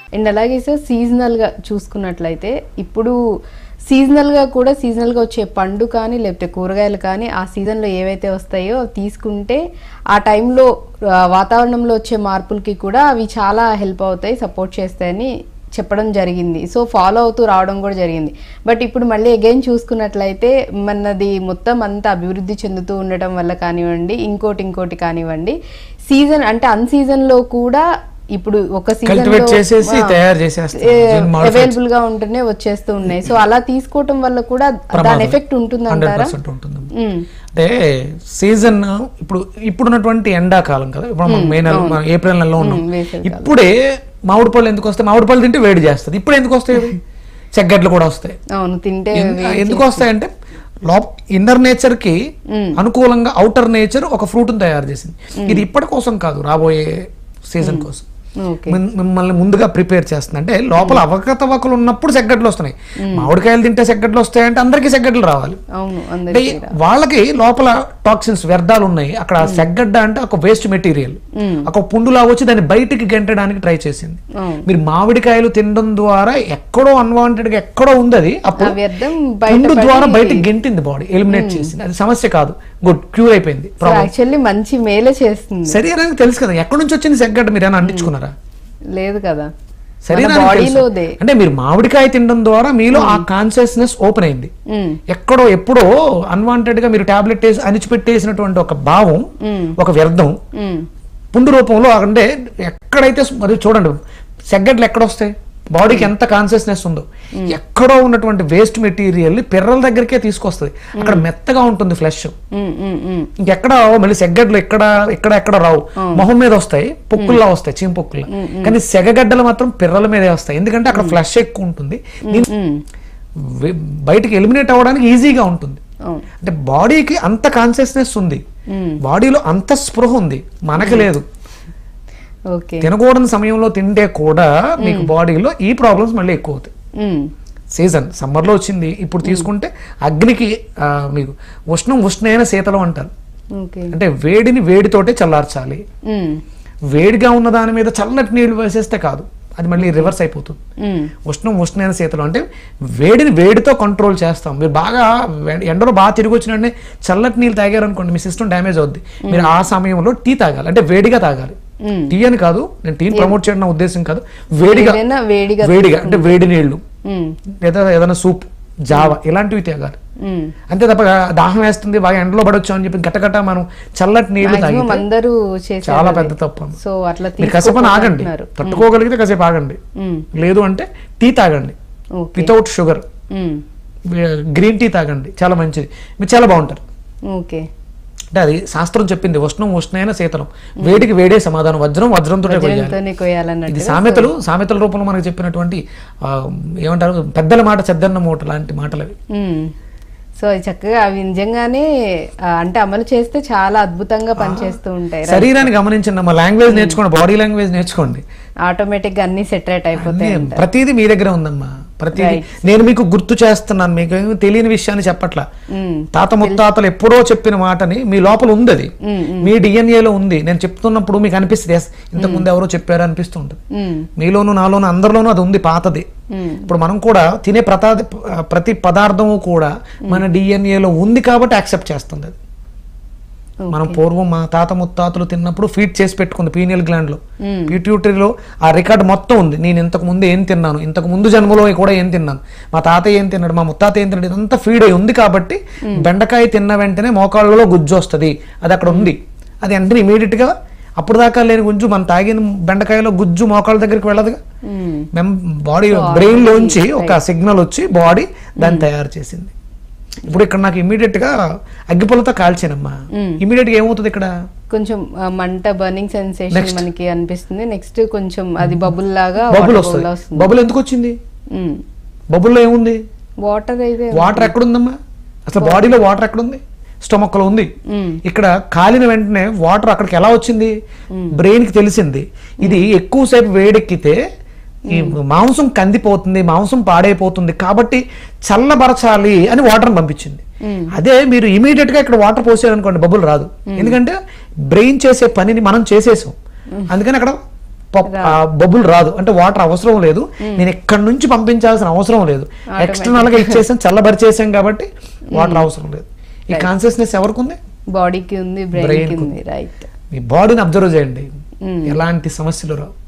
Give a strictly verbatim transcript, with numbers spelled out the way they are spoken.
And అలాగే sir సీజనల్గా చూసుకున్నట్లయితే ఇప్పుడు సీజనల్గా కూడా సీజనల్గా వచ్చే పండు కానీ లేకపోతే కూరగాయలు కానీ ఆ సీజన్లో ఏవైతే వస్తాయో తీసుకుంటే ఆ టైంలో వాతావరణంలో వచ్చే మార్పులకి కూడా అవి చాలా హెల్ప్ అవుతాయి, సపోర్ట్ చేస్తాయని చెప్పడం జరిగింది. సో ఫాలో అవుతూ రావడం కూడా జరిగింది. బట్ ఇప్పుడు మళ్ళీ అగైన్ చూసుకున్నట్లయితే మనది మొత్తం అంతా అభివృద్ధి చెందుతూ ఉండటం వల్ల కానివ్వండి, ఇంకోటి ఇంకోటి కానివ్వండి, సీజన్ అంటే అన్ సీజన్లో కూడా ఇప్పుడు ఒక సీజన్ అవైలబుల్ గా ఉంటేనే వచ్చేస్తూ ఉన్నాయి. సో అలా తీసుకోవటం వల్ల కూడా దాని ఎఫెక్ట్ ఉంటుంది అంటారా? అంటే సీజన్ ఇప్పుడు ఇప్పుడున్నటువంటి ఎండాకాలం కదా, ఇప్పుడు మనం మే నెల ఏప్రిల్ నెలలో ఉన్నాం. ఇప్పుడే మామిడి పళ్ళు ఎందుకు వస్తాయి? మామిడి పళ్ళు తింటే వేడి చేస్తుంది. ఇప్పుడు ఎందుకు వస్తాయి? చెగ్గడ్లు కూడా వస్తాయి. అవును, తింటే ఎందుకు వస్తాయంటే లోప ఇన్నర్ నేచర్ కి అనుకూలంగా అవుటర్ నేచర్ ఒక ఫ్రూట్ తయారు చేసింది. ఇది ఇప్పటి కోసం కాదు, రాబోయే సీజన్ కోసం మిమ్మల్ని ముందుగా ప్రిపేర్ చేస్తుంది. అంటే లోపల అవకతవకలు ఉన్నప్పుడు సెగ్గడ్లు వస్తున్నాయి. మామిడికాయలు తింటే సెగ్గడ్లు వస్తాయంటే అందరికీ సెగ్గడ్లు రావాలి. అంటే వాళ్ళకి లోపల టాక్సిన్స్ వ్యర్థాలు ఉన్నాయి. అక్కడ సెగ్గడ్డ అంటే ఒక వేస్ట్ మెటీరియల్, ఒక పుండులా వచ్చి దాన్ని బయటికి గెంటడానికి ట్రై చేసింది. మీరు మామిడికాయలు తినడం ద్వారా ఎక్కడో అన్వాంటెడ్ గా ఎక్కడో ఉంది, అది అప్పుడు పుండు ద్వారా బయటికి గెంటింది బాడీ, ఎలిమినేట్ చేసింది. అది సమస్య కాదు, గుడ్, క్యూర్ అయిపోయింది. మంచి మేలే చేస్తుంది. శరీరానికి తెలుసు కదా ఎక్కడి నుంచి వచ్చింది సెగ్గడ్డ, మీరు ఏమైనా అంటించుకున్నారా? లేదు కదా. శరీరానికి అంటే మీరు మామిడికాయ తినడం ద్వారా మీలో ఆ కాన్షియస్నెస్ ఓపెన్ అయింది. ఎక్కడో ఎప్పుడో అన్వాంటెడ్ గా మీరు టాబ్లెట్ వేసి అణిచిపెట్టేసినటువంటి ఒక భావం, ఒక వ్యర్థం పుండు రూపంలో, అంటే ఎక్కడైతే మరి చూడండి సెగ్గడ్లు ఎక్కడొస్తాయి, బాడీకి ఎంత కాన్షియస్నెస్ ఉందో ఎక్కడో ఉన్నటువంటి వేస్ట్ మెటీరియల్ ని పిర్రల దగ్గరికే తీసుకొస్తుంది. అక్కడ మెత్తగా ఉంటుంది ఫ్లెష్. ఇంకెక్కడ మళ్ళీ సెగ్గడ్లు ఎక్కడ ఇక్కడ ఎక్కడ రావు, మొహం మీద వస్తాయి, పొక్కుల్లా వస్తాయి, చీమ పొక్కుల్లా. కానీ సెగగడ్డలు మాత్రం పిర్రల మీదే వస్తాయి, ఎందుకంటే అక్కడ ఫ్లెష్ ఎక్కువ ఉంటుంది, బయటికి ఎలిమినేట్ అవ్వడానికి ఈజీగా ఉంటుంది. అంటే బాడీకి అంత కాన్షియస్నెస్ ఉంది, బాడీలో అంత స్పృహ ఉంది, మనకి లేదు. తినకూడని సమయంలో తింటే కూడా మీకు బాడీలో ఈ ప్రాబ్లమ్స్ మళ్ళీ ఎక్కువ అవుతాయి. సీజన్ సమ్మర్ లో వచ్చింది, ఇప్పుడు తీసుకుంటే అగ్నికి మీకు ఉష్ణం ఉష్ణైన శీతలం అంటారు. అంటే వేడిని వేడితోటే చల్లార్చాలి. వేడిగా ఉన్న దాని మీద చల్లటి నీళ్లు వేసేస్తే కాదు, అది మళ్ళీ రివర్స్ అయిపోతుంది. ఉష్ణం ఉష్ణైన శీతలం అంటే వేడిని వేడితో కంట్రోల్ చేస్తాం. మీరు బాగా ఎండలో బాగా తిరిగి వచ్చినట్టే చల్లటి నీళ్ళు తాగారు అనుకోండి, మీ సిస్టమ్ డ్యామేజ్ అవుద్ది. మీరు ఆ సమయంలో టీ తాగాలి, అంటే వేడిగా తాగాలి. టీ అని కాదు, నేను టీని ప్రమోట్ చేయడం నా ఉద్దేశం కాదు, వేడిగా వేడిగా అంటే వేడి నీళ్లు లేదా ఏదైనా సూప్, జావా ఇలాంటివి తాగాలి. అంతే తప్ప దాహం వేస్తుంది బాగా ఎండలో పడొచ్చు అని చెప్పి గట్టగట్ట మనం చల్లటి నీళ్లు తాగి చాలా పెద్ద తప్పు. మీరు కాసేపు ఆగండి, తట్టుకోగలిగితే కాసేపు ఆగండి, లేదు అంటే టీ తాగండి వితౌట్ షుగర్, గ్రీన్ టీ తాగండి, చాలా మంచిది, మీరు చాలా బాగుంటారు. అంటే అది శాస్త్రం చెప్పింది, ఉష్ణం ఉష్ణైన శీతలం, వేడికి వేడే సమాధానం, వజ్రం వజ్రంతో కొయ్యాలి. ఇది సామెతలు సామెతల రూపంలో మనకు చెప్పినటువంటి ఏమంటారు పెద్దల మాట చెద్దన్న మూట లాంటి మాటలు అవి. సో చక్కగా అవి నిజంగానే అంటే అమలు చేస్తే చాలా అద్భుతంగా పనిచేస్తూ ఉంటాయి. శరీరాన్ని గమనించండి, మా లాంగ్వేజ్ నేర్చుకోండి, బాడీ లాంగ్వేజ్ నేర్చుకోండి, ఆటోమేటిక్ గా అన్ని సెటరేట్ అయిపోతాయి. ప్రతిదీ మీ దగ్గర ఉందమ్మా, ప్రతిదీ నేను మీకు గుర్తు చేస్తున్నాను, మీకు తెలియని విషయాన్ని చెప్పట్లా. తాత ముత్తాతలు ఎప్పుడో చెప్పిన మాటని మీ లోపల ఉంది, అది మీ డిఎన్ఏలో ఉంది. నేను చెప్తున్నప్పుడు మీకు అనిపిస్తుంది ఇంతకు ముందు ఎవరో చెప్పారు అనిపిస్తుంటుంది. మీలోను నాలోను అందరిలోనూ అది ఉంది, పాతది. ఇప్పుడు మనం కూడా తినే ప్రతా ప్రతి పదార్థము కూడా మన డిఎన్ఏలో ఉంది కాబట్టి యాక్సెప్ట్ చేస్తుంది అది. మనం పూర్వం మా తాత ముత్తాతలు తిన్నప్పుడు ఫీడ్ చేసి పెట్టుకుంది పీనియల్ గ్లాండ్ లో, పిట్యూటరీలో ఆ రికార్డ్ మొత్తం ఉంది. నేను ఇంతకు ముందు ఏం తిన్నాను, ఇంతకు ముందు జన్మలో కూడా ఏం తిన్నాను, మా తాత ఏం తిన్నాడు, మా ముత్తాత ఏం తిన్నాడు, ఇదంతా ఫీడ్ అయి ఉంది. కాబట్టి బెండకాయ తిన్న వెంటనే మోకాళ్ళలో గుజ్జు వస్తుంది, అది అక్కడ ఉంది. అది వెంటనే ఇమీడియట్ గా అప్పుడు దాకా లేని గుజ్జు మనం తాగిన బెండకాయలో గుజ్జు మోకాళ్ళ దగ్గరికి వెళ్ళదుగా, మేము బాడీ బ్రెయిన్ లోంచి ఒక సిగ్నల్ వచ్చి బాడీ దాన్ని తయారు చేసింది. ఇప్పుడు ఇక్కడ నాకు ఇమీడియట్ గా అగ్గిపుల్లతో కాల్చానమ్మా, ఇమీడియట్ గా ఏమవుతుంది, ఇక్కడ కొంచెం మంట బర్నింగ్ సెన్సేషన్ మనకి అనిపిస్తుంది. నెక్స్ట్ కొంచెం అది బబుల్ లాగా బబుల్ వస్తుంది. బబుల్ ఎందుకు వచ్చింది? బబుల్లో ఏముంది? వాటర్. అయితే వాటర్ ఎక్కడుందమ్మా? అసలు బాడీలో వాటర్ ఎక్కడుంది? స్టమక్ లో ఉంది. ఇక్కడ కాలిన వెంటనే వాటర్ అక్కడికి ఎలా వచ్చింది? బ్రెయిన్ కి తెలిసింది ఇది ఎక్కువసేపు వేడెక్కితే ఈ మాంసం కందిపోతుంది, మాంసం పాడైపోతుంది, కాబట్టి చల్లబరచాలి అని వాటర్ పంపించింది. అదే మీరు ఇమీడియట్ గా ఇక్కడ వాటర్ పోసారనుకోండి బబుల్ రాదు, ఎందుకంటే బ్రెయిన్ చేసే పనిని మనం చేసేసాం. అందుకని అక్కడ బబుల్ రాదు, అంటే వాటర్ అవసరం లేదు, నేను ఎక్కడి నుంచి పంపించాల్సిన అవసరం లేదు, ఎక్స్టర్నల్ గా ఇచ్చేసాం చల్లబరిచేసాం కాబట్టి వాటర్ అవసరం లేదు. ఈ కాన్షియస్నెస్ ఎవరికి ఉంది? బాడీకి ఉంది, బ్రెయిన్ కి ఉంది. రైట్. మీ బాడీని అబ్జర్వ్ చేయండి, ఎలాంటి సమస్యలు రావు.